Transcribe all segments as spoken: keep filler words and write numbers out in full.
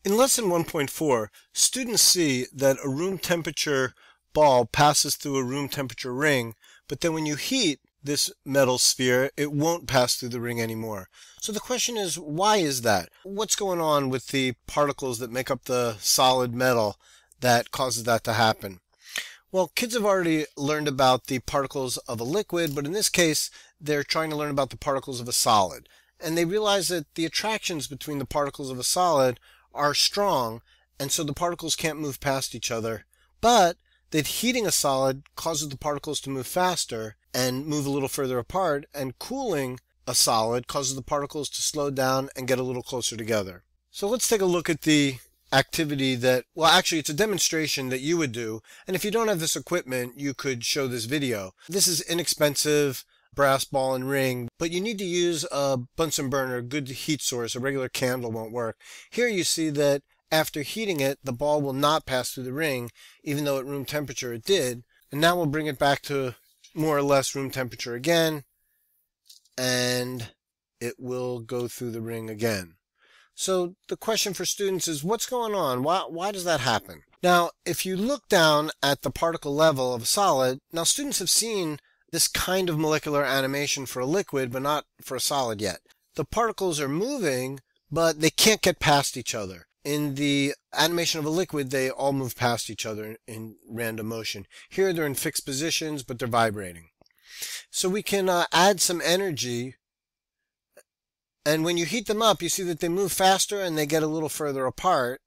In lesson one point four, students see that a room temperature ball passes through a room temperature ring, but then when you heat this metal sphere, it won't pass through the ring anymore. So the question is, why is that? What's going on with the particles that make up the solid metal that causes that to happen? Well, kids have already learned about the particles of a liquid, but in this case, they're trying to learn about the particles of a solid. And they realize that the attractions between the particles of a solid are strong, and so the particles can't move past each other. But that heating a solid causes the particles to move faster and move a little further apart, and cooling a solid causes the particles to slow down and get a little closer together. So let's take a look at the activity that, well, actually it's a demonstration that you would do, and if you don't have this equipment, you could show this video. This is inexpensive brass ball and ring, but you need to use a Bunsen burner, a good heat source. A regular candle won't work. Here you see that after heating it, the ball will not pass through the ring, even though at room temperature it did. And now we'll bring it back to more or less room temperature again, and it will go through the ring again. So the question for students is, what's going on? Why, why does that happen? Now, if you look down at the particle level of a solid, now students have seen this kind of molecular animation for a liquid, but not for a solid yet. The particles are moving, but they can't get past each other. In the animation of a liquid, they all move past each other in random motion. Here they're in fixed positions, but they're vibrating. So we can uh, add some energy, and when you heat them up, you see that they move faster and they get a little further apart.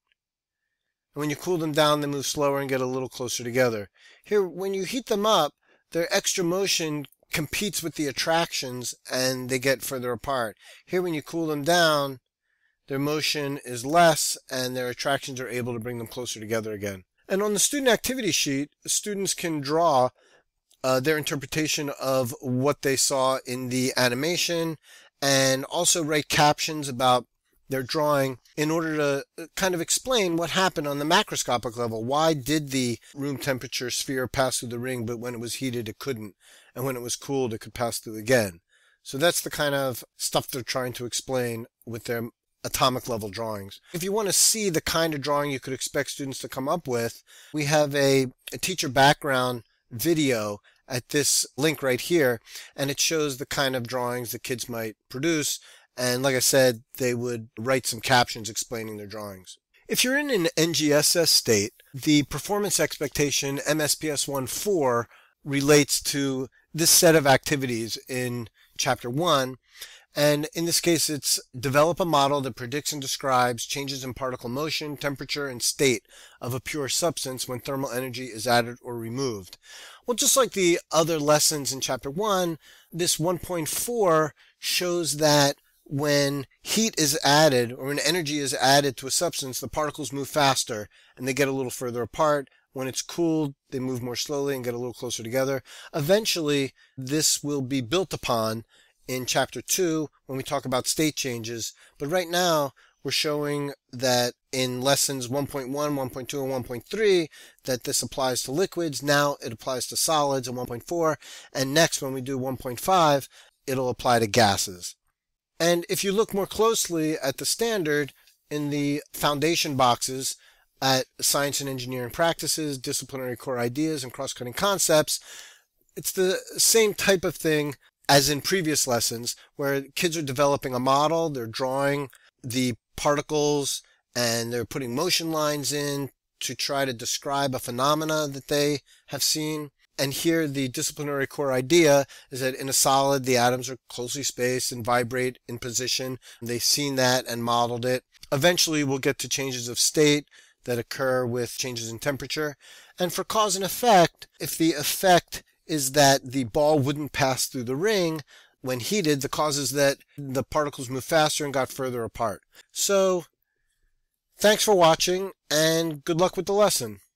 And when you cool them down, they move slower and get a little closer together. Here, when you heat them up, their extra motion competes with the attractions and they get further apart. Here, when you cool them down, their motion is less and their attractions are able to bring them closer together again. And on the student activity sheet, students can draw uh, their interpretation of what they saw in the animation and also write captions about their drawing in order to kind of explain what happened on the macroscopic level. Why did the room temperature sphere pass through the ring, but when it was heated it couldn't, and when it was cooled it could pass through again? So that's the kind of stuff they're trying to explain with their atomic level drawings. If you want to see the kind of drawing you could expect students to come up with, we have a, a teacher background video at this link right here, and it shows the kind of drawings that kids might produce. And like I said, they would write some captions explaining their drawings. If you're in an N G S S state, the performance expectation M S P S one point four relates to this set of activities in chapter one. And in this case, it's develop a model that predicts and describes changes in particle motion, temperature, and state of a pure substance when thermal energy is added or removed. Well, just like the other lessons in chapter one, this one point four shows that when heat is added or when energy is added to a substance, the particles move faster and they get a little further apart. When it's cooled, they move more slowly and get a little closer together. Eventually, this will be built upon in chapter two when we talk about state changes. But right now, we're showing that in lessons one point one, one point two, and one point three that this applies to liquids. Now it applies to solids in one point four. And next, when we do one point five, it'll apply to gases. And if you look more closely at the standard in the foundation boxes at Science and Engineering Practices, Disciplinary Core Ideas, and Cross-Cutting Concepts, it's the same type of thing as in previous lessons, where kids are developing a model, they're drawing the particles, and they're putting motion lines in to try to describe a phenomena that they have seen. And here the disciplinary core idea is that in a solid, the atoms are closely spaced and vibrate in position. They've seen that and modeled it. Eventually, we'll get to changes of state that occur with changes in temperature. And for cause and effect, if the effect is that the ball wouldn't pass through the ring when heated, the cause is that the particles moved faster and got further apart. So, thanks for watching, and good luck with the lesson.